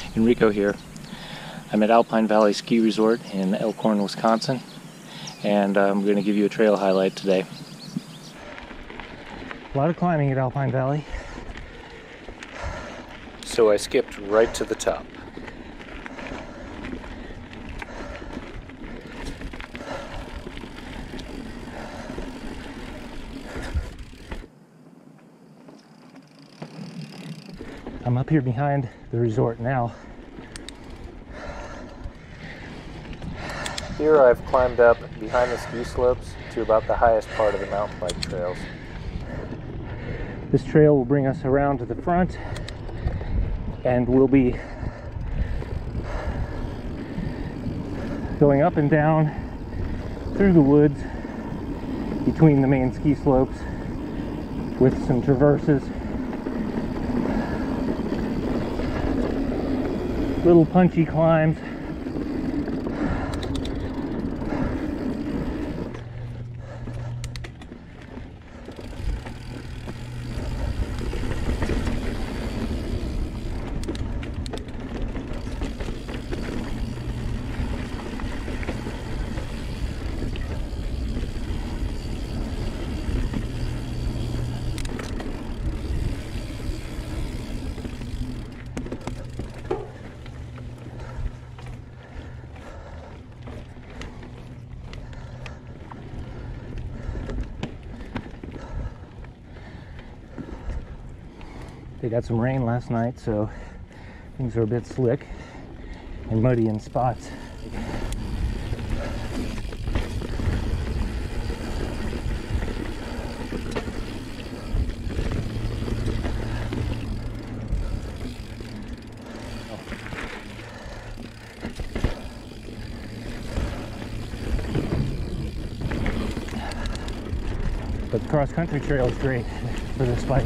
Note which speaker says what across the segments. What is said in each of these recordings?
Speaker 1: Enrico here. I'm at Alpine Valley Ski Resort in Elkhorn, Wisconsin, and I'm going to give you a trail highlight today. A lot of climbing at Alpine Valley. So I skipped right to the top. I'm up here behind the resort now. Here I've climbed up behind the ski slopes to about the highest part of the mountain bike trails. This trail will bring us around to the front, and we'll be going up and down through the woods between the main ski slopes with some traverses. Little punchy climbs. They got some rain last night, so things are a bit slick and muddy in spots. But the cross-country trail is great for this bike.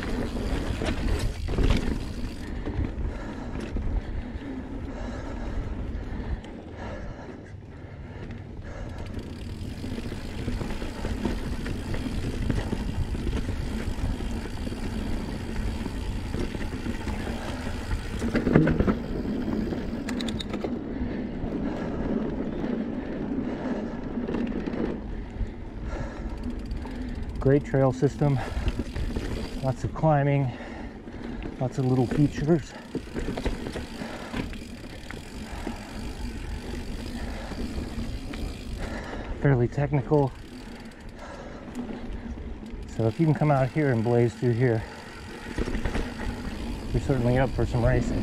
Speaker 1: Great trail system, lots of climbing, lots of little features. Fairly technical. So if you can come out here and blaze through here, you're certainly up for some racing.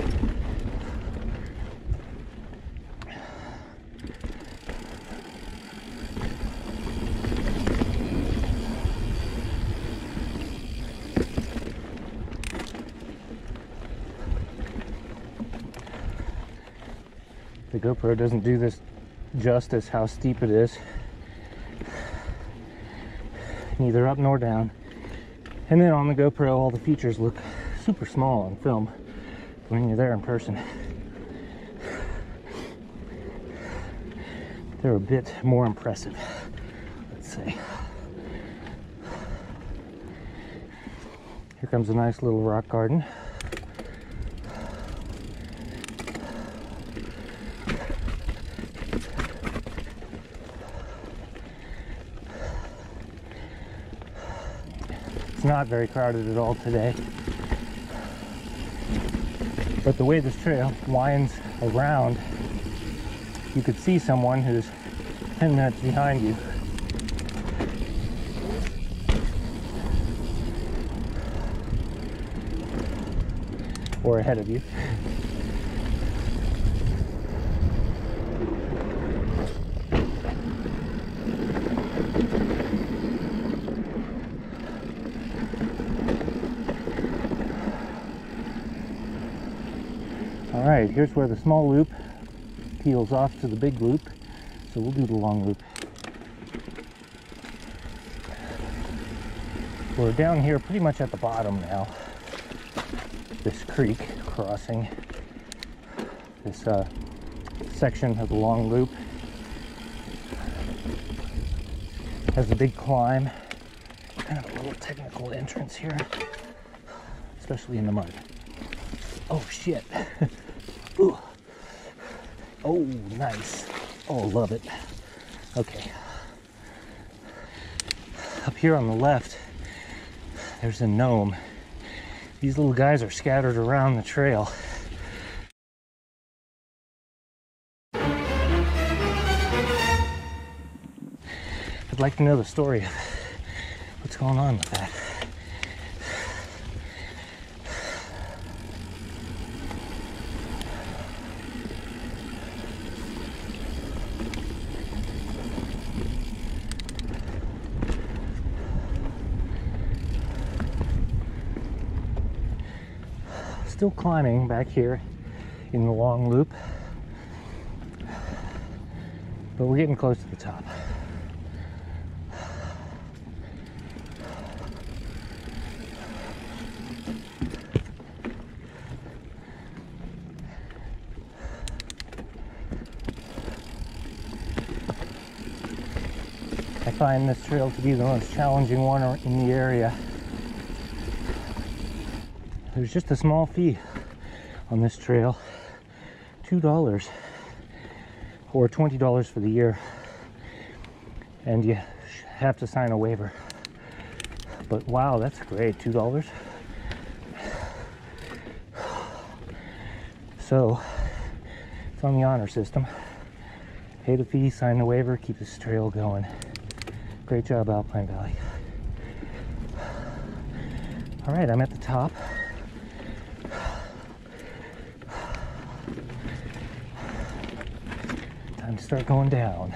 Speaker 1: The GoPro doesn't do this justice how steep it is. Neither up nor down. And then on the GoPro, all the features look super small on film when you're there in person. They're a bit more impressive, let's say. Here comes a nice little rock garden. It's not very crowded at all today, but the way this trail winds around, you could see someone who's 10 minutes behind you. Or ahead of you. Alright, here's where the small loop peels off to the big loop, so we'll do the long loop. We're down here pretty much at the bottom now. This creek crossing this section of the long loop. Has a big climb, kind of a little technical entrance here, especially in the mud. Oh shit. Ooh. Oh, nice. Oh, love it. Okay. Up here on the left, there's a gnome. These little guys are scattered around the trail. I'd like to know the story of what's going on with that. Still climbing back here in the long loop, but we're getting close to the top. I find this trail to be the most challenging one in the area. There's just a small fee on this trail, $2 or $20 for the year, and you have to sign a waiver. But wow, that's great, $2. So it's on the honor system. Pay the fee, sign the waiver, keep this trail going. Great job, Alpine Valley. All right, I'm at the top. Time to start going down.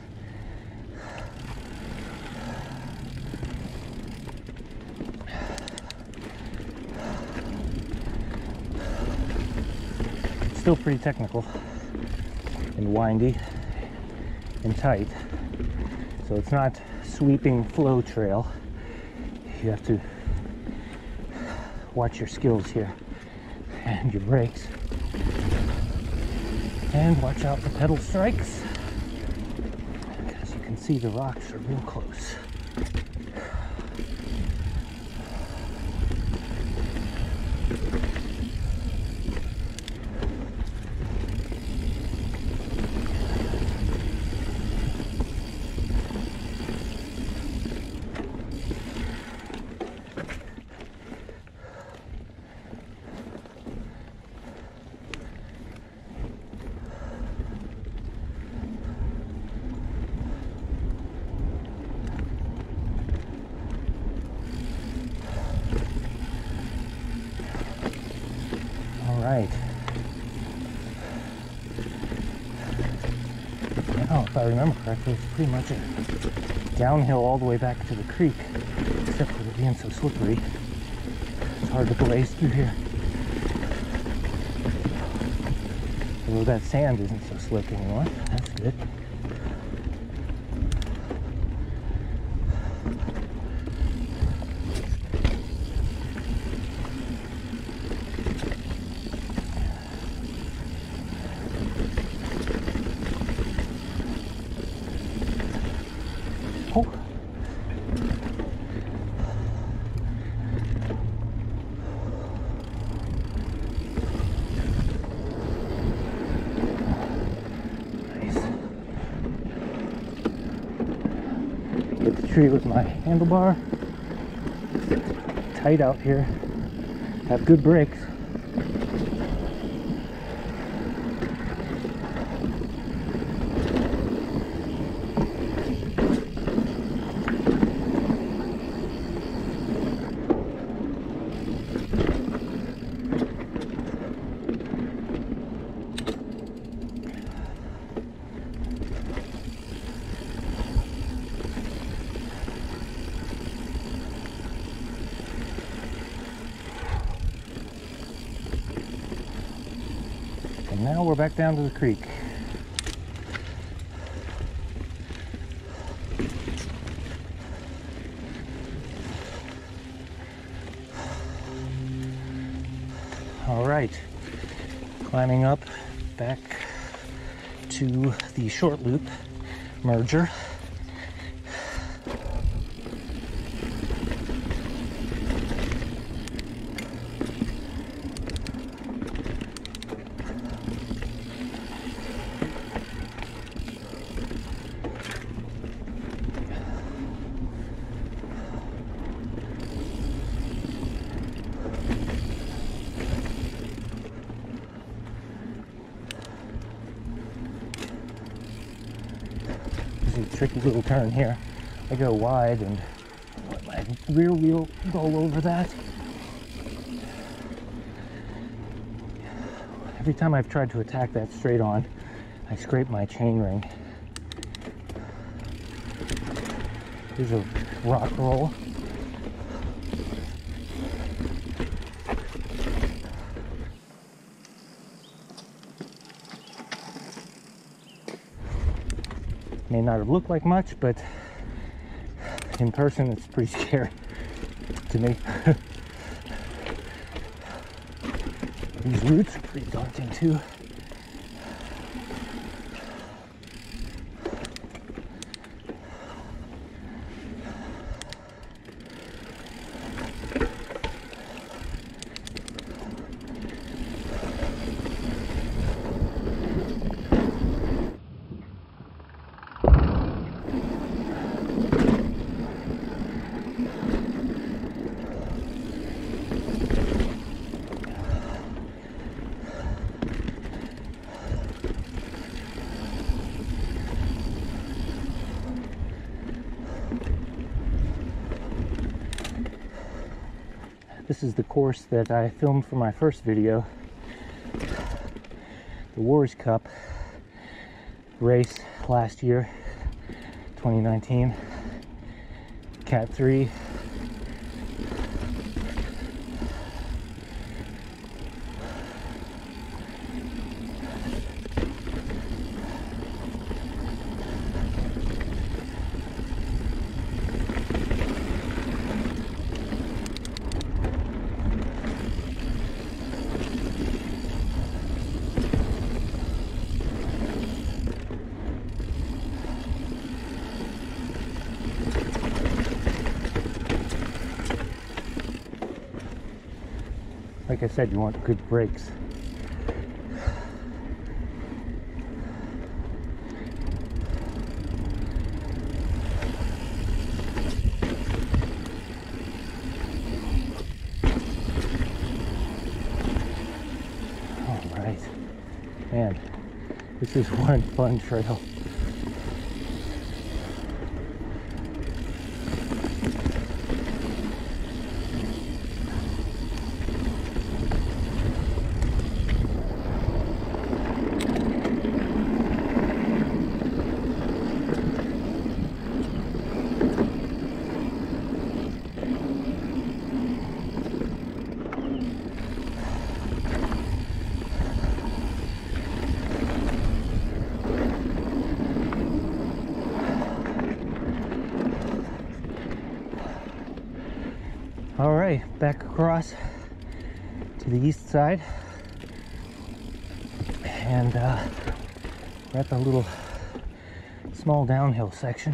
Speaker 1: It's still pretty technical and windy and tight, so it's not sweeping flow trail. You have to watch your skills here and your brakes, and watch out for pedal strikes, because you can see the rocks are real close. Right. Now, if I remember correctly, it's pretty much a downhill all the way back to the creek, except for it being so slippery. It's hard to blaze through here. Although that sand isn't so slick anymore. That's good. Oh. Nice. Hit the tree with my handlebar. It's tight out here. Have good brakes. And now we're back down to the creek. All right, climbing up back to the short loop merger. tricky little turn here. I go wide and let my rear wheel go over that. Every time I've tried to attack that straight on, I scrape my chain ring. Here's a rock roll. May not have looked like much, but in person it's pretty scary to me. These roots are pretty daunting too. This is the course that I filmed for my first video, the Wars Cup race last year, 2019, Cat 3. Like I said, you want good brakes. All right, man, this is one fun trail. All right, back across to the east side, and we're at the little small downhill section.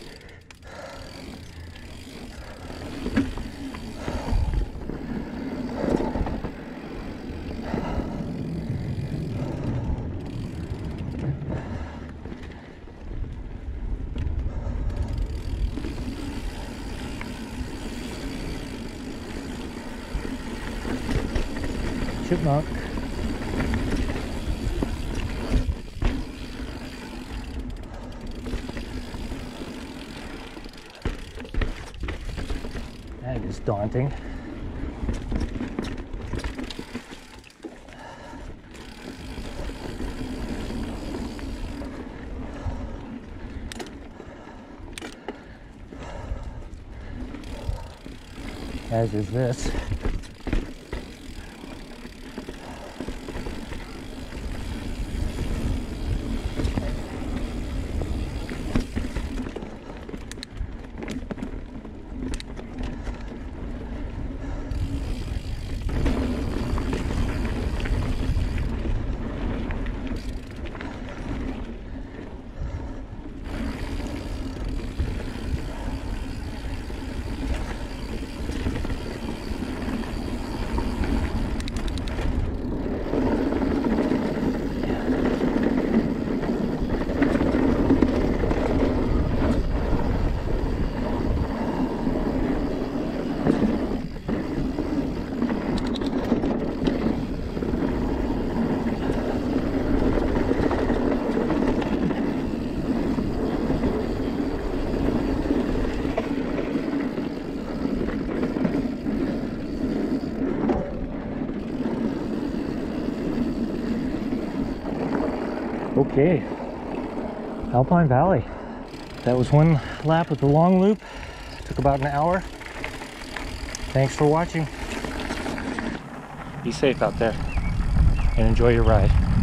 Speaker 1: Chipmunk. That is daunting. As is this. Okay, Alpine Valley. That was one lap with the long loop. Took about an hour. Thanks for watching. Be safe out there and enjoy your ride.